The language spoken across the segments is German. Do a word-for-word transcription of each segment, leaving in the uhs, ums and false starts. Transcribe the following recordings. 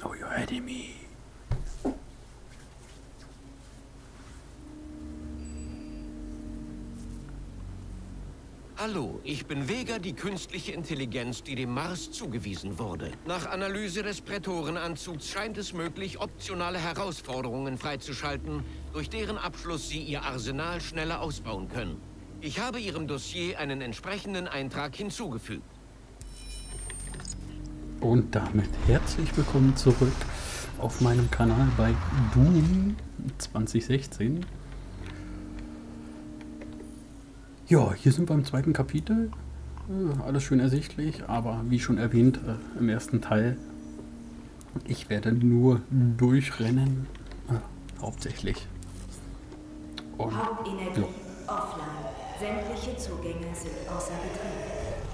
Oh, you're enemy. Hallo, ich bin Vega, die künstliche Intelligenz, die dem Mars zugewiesen wurde. Nach Analyse des Prätorenanzugs scheint es möglich, optionale Herausforderungen freizuschalten, durch deren Abschluss Sie Ihr Arsenal schneller ausbauen können. Ich habe Ihrem Dossier einen entsprechenden Eintrag hinzugefügt. Und damit herzlich willkommen zurück auf meinem Kanal bei Doom zwanzig sechzehn. Ja, hier sind wir im zweiten Kapitel. Äh, alles schön ersichtlich, aber wie schon erwähnt äh, im ersten Teil, ich werde nur durchrennen, äh, hauptsächlich. Und, Hauptenergie ja. offline. Sämtliche Zugänge sind außer Betrieb.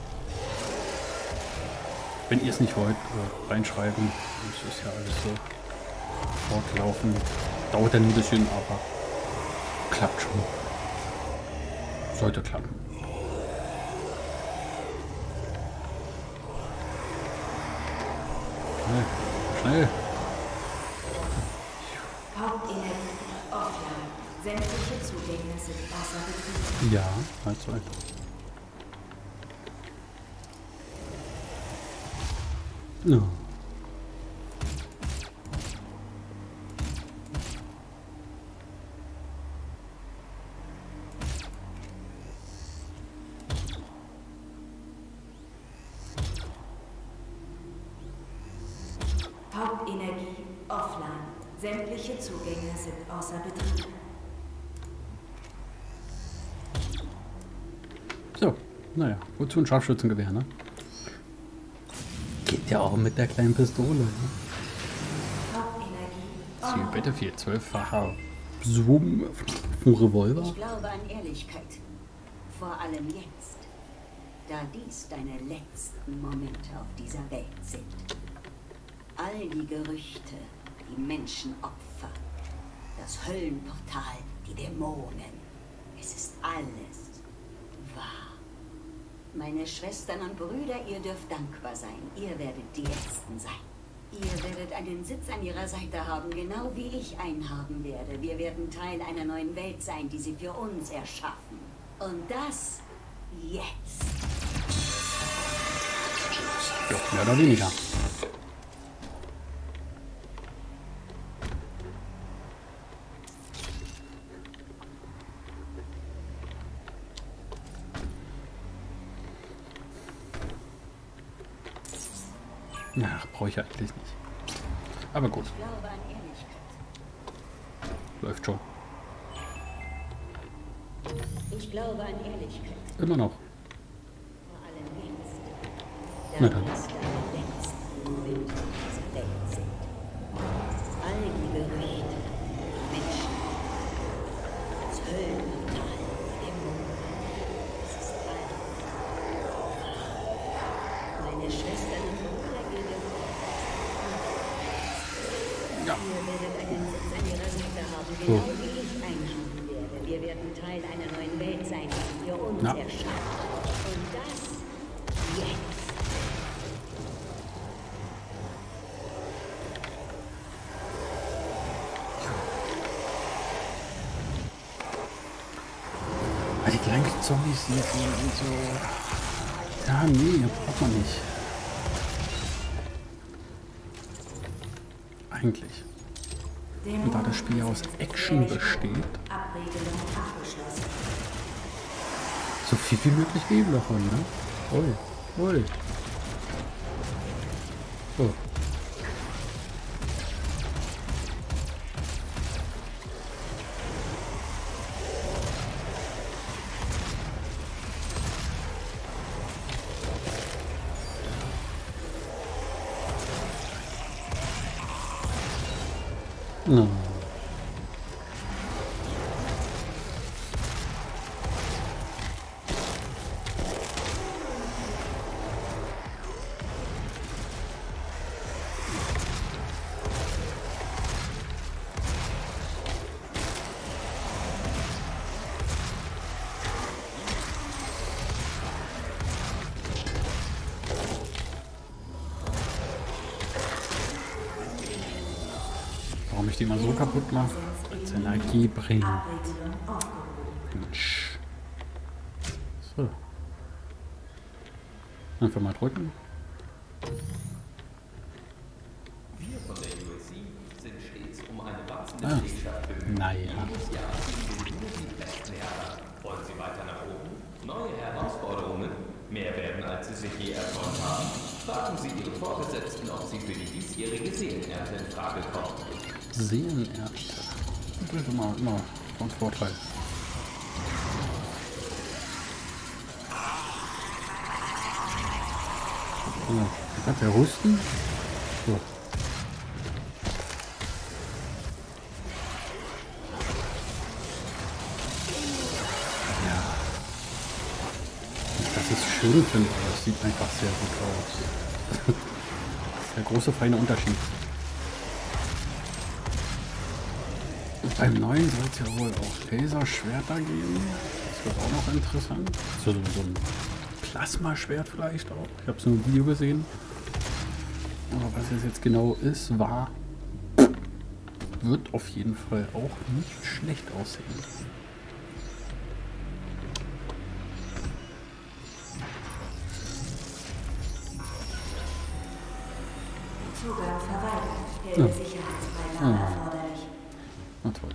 Wenn ihr es nicht wollt, äh, reinschreiben. Das ist ja alles so fortlaufend. Dauert dann ein bisschen, aber klappt schon. Sollte klappen. Schnell, schnell. Hauptenergie offline. Sämtliche Zugänge sind außer Betrieb. Ja, halt so. Ja. Hauptenergie offline. Sämtliche Zugänge sind außer Betrieb. So, naja, wozu ein Scharfschützengewehr, ne? Geht ja auch mit der kleinen Pistole, ne? Hauptenergie Sie bitte viel, zwölffacher Zoom vom Revolver. Ich glaube an Ehrlichkeit. Vor allem jetzt. Da dies deine letzten Momente auf dieser Welt sind. All die Gerüchte, die Menschenopfer, das Höllenportal, die Dämonen. Es ist alles wahr. Meine Schwestern und Brüder, ihr dürft dankbar sein. Ihr werdet die Letzten sein. Ihr werdet einen Sitz an ihrer Seite haben, genau wie ich einen haben werde. Wir werden Teil einer neuen Welt sein, die sie für uns erschaffen. Und das jetzt. Ja, mehr oder weniger. Ach, brauche ich eigentlich nicht. Aber gut, Ich glaube an Ehrlichkeit. läuft schon. Ich glaube an Ehrlichkeit. Immer noch. Vor allem jetzt. Na Da dann. dies deine letzten Momente auf dieser Welt sind. All die Gerüchte, Menschen, das Höllenportal, die Dämonen. Es ist alles. Meine Schwestern und Brüder, ihr dürft Ja. Ihr werdet einen Sitz an ihrer Seite haben, genau wie ich einen haben werde. Wir werden Teil einer neuen Welt sein, die für uns Ja. erschafft. Und das jetzt. Ah, die kleinen Zombies hier sind so. Ja, nee, braucht man nicht. Eigentlich. Und da das Spiel aus Action besteht, Abregelung abgeschlossen. so viel wie möglich Weblocher, ne? Ui, ui. Oh. No. ich die mal so kaputt mache, als Energie bringen. Mensch. So. Einfach mal drücken. Wir von der U S C sind stets um eine wachsende Ah. Belegschaft bemüht. Naja. Jedes Jahr sind wir nur die besten Lehrer. Wollen Sie weiter nach oben? Neue Herausforderungen? Mehr werden, als Sie sich je erträumt haben? Fragen Sie Ihre Vorgesetzten, ob Sie für die diesjährige Seelenernte in Frage kommen. Seelenernte. Das ist immer, immer von Vorteil. So, da kann der husten. So. Das ist schön, finde ich, aber es sieht einfach sehr gut aus. Das ist der große, feine Unterschied. Und beim neuen soll es ja wohl auch Laserschwerter geben. Das wird auch noch interessant. So, so ein Plasmaschwert vielleicht auch. Ich habe so ein Video gesehen. Aber was es jetzt genau ist, war, wird auf jeden Fall auch nicht schlecht aussehen. Zugang verweigert. Gelbe Sicherheitsfreigabe erforderlich. Na toll.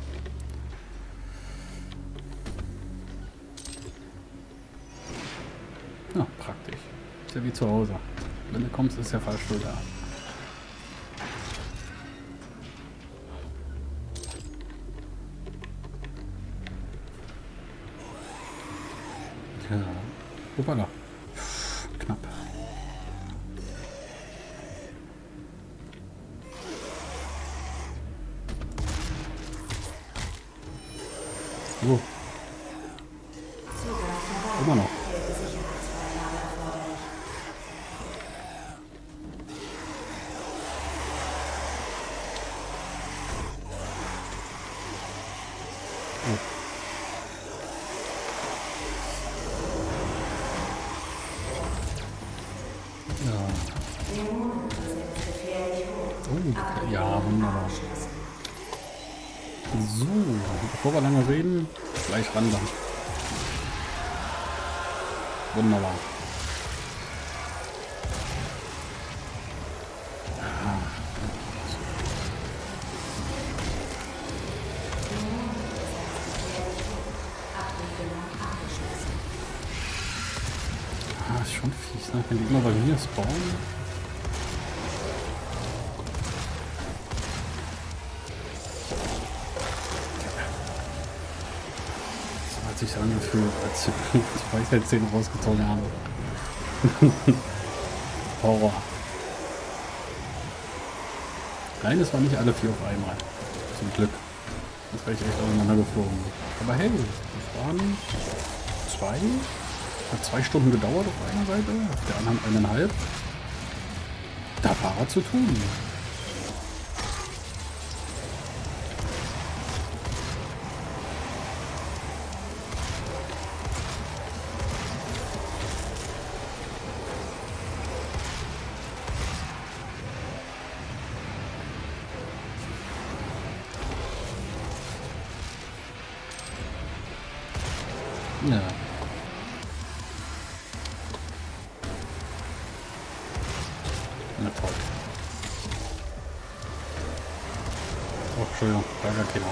Ja, praktisch. Ist ja wie zu Hause. Wenn du kommst, ist der Fahrstuhl da. Ja. Hoppala. Knapp. So. Immer noch. Oh, ja, wunderbar. So, bevor wir lange reden, gleich ran dann. Wunderbar. Ah, ist schon fies, ne? Wenn die immer bei mir spawnen. Sich angefühlt, als die Weisheitszähne rausgezogen haben. Horror. Nein, es waren nicht alle vier auf einmal. Zum Glück. Das wäre ich echt auseinander geflogen. Aber hey, das waren zwei. Hat zwei Stunden gedauert auf einer Seite, auf der anderen eineinhalb. Da war er zu tun. Ja. Na toll. Oh, Entschuldigung, da gar keiner.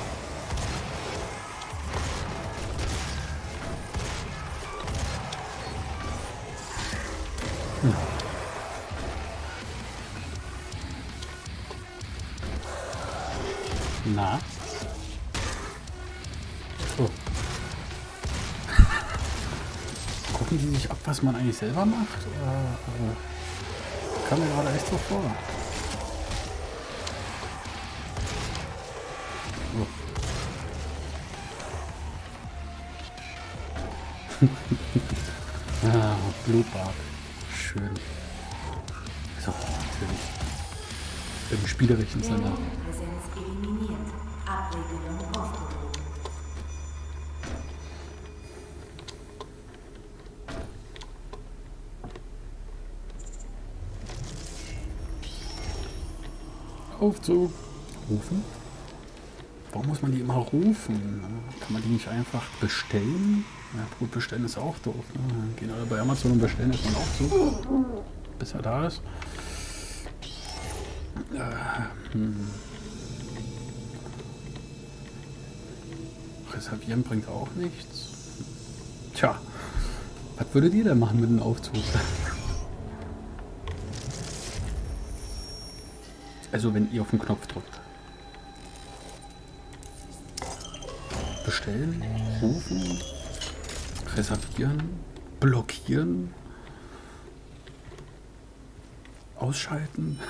Hm. Na? Oh. Gucken die sich ab, was man eigentlich selber macht? Oder, oder kam mir gerade echt so vor. Oh. Ah, Blutbad. Schön. So, natürlich. Im spielerischen Sinne. Präsenz eliminiert. Abregelung aufgehoben. Aufzug. rufen? Warum muss man die immer rufen? Kann man die nicht einfach bestellen? Ja, gut, bestellen ist auch doof. Ne? Gehen alle bei Amazon und bestellen ist man auch so. Bis er da ist. Äh, hm. Reservieren bringt auch nichts. Tja, was würdet ihr denn machen mit dem Aufzug? Also wenn ihr auf den Knopf drückt. Bestellen, rufen, reservieren, blockieren, ausschalten.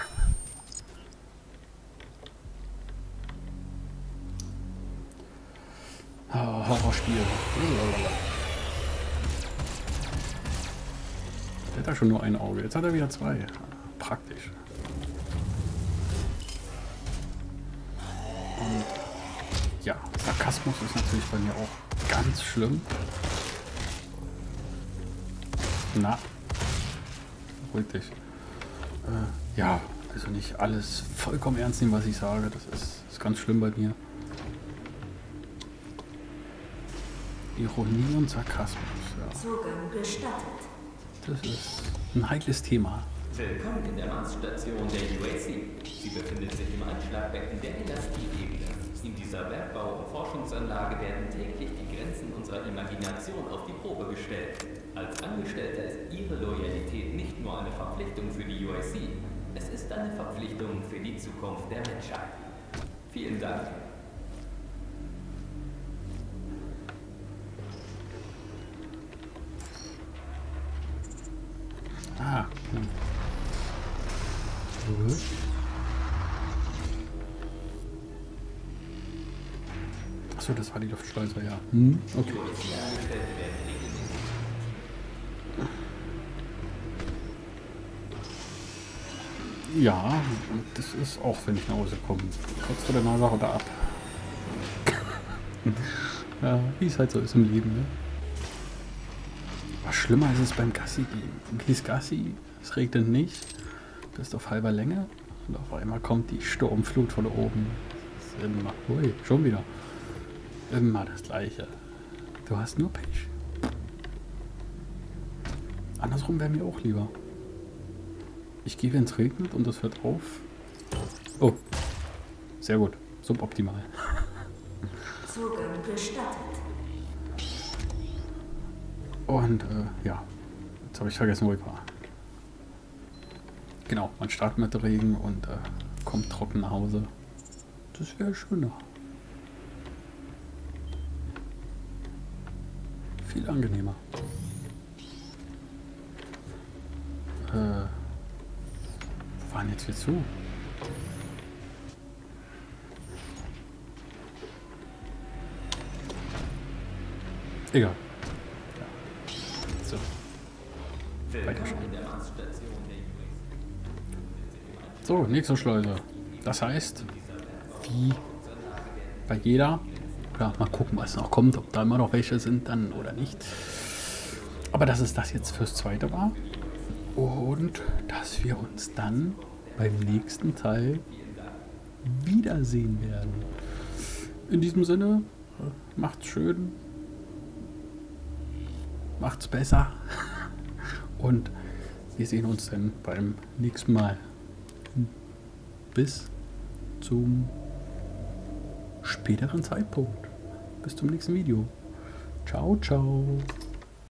Ah, Horrorspiel. Der hat ja schon nur ein Auge. Jetzt hat er wieder zwei. Praktisch. Und ja, Sarkasmus ist natürlich bei mir auch ganz schlimm. Na, ruhig dich. Äh, ja, also nicht alles vollkommen ernst nehmen, was ich sage. Das ist, ist ganz schlimm bei mir. Ironie und Sarkasmus, ja. Zugang gestattet. Das ist ein heikles Thema. Willkommen in der Marsstation der U A C. Sie befindet sich im Einschlagbecken der Elastikebene. In dieser Bergbau- und Forschungsanlage werden täglich die Grenzen unserer Imagination auf die Probe gestellt. Als Angestellter ist Ihre Loyalität nicht nur eine Verpflichtung für die U A C, es ist eine Verpflichtung für die Zukunft der Menschheit. Vielen Dank. Ah. Hm. Gut. Achso, das war die Luftschleuse, ja. Hm, okay. Ja, und das ist auch, wenn ich nach Hause komme. Kurz vor der Nase haut er ab. Ja, wie es halt so ist im Leben, ne? Was schlimmer ist es beim Gassi gehen. Du gehst Gassi, es regnet nicht, bist auf halber Länge und auf einmal kommt die Sturmflut von oben. Das ist immer, ui, schon wieder. Immer das Gleiche. Du hast nur Pech. Andersrum wäre mir auch lieber. Ich gehe, wenn es regnet und das hört auf. Oh, sehr gut. Suboptimal. Zugang gestattet. Und äh, ja, jetzt habe ich vergessen, wo ich war. Genau, man startet mit Regen und äh, kommt trocken nach Hause. Das wäre schöner. Viel angenehmer. Äh, wo waren jetzt hier zu? Egal. So. Weiter schon. So, nächste Schleuse. Das heißt, wie bei jeder, ja, mal gucken, was noch kommt, ob da immer noch welche sind dann oder nicht. Aber dass es das jetzt fürs zweite war und dass wir uns dann beim nächsten Teil wiedersehen werden. In diesem Sinne, macht's schön. Macht's besser und wir sehen uns dann beim nächsten Mal. Bis zum späteren Zeitpunkt. Bis zum nächsten Video. Ciao, ciao.